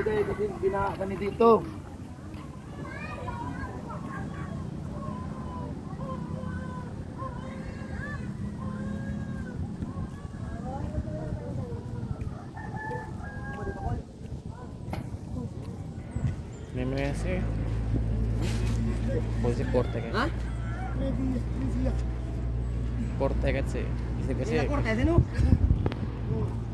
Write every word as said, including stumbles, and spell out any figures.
eh, kasi bina kami dito. May mga sir. Kung si Porte ka. Ha? Porte ka kasi. Kasi kasi. Corte, no?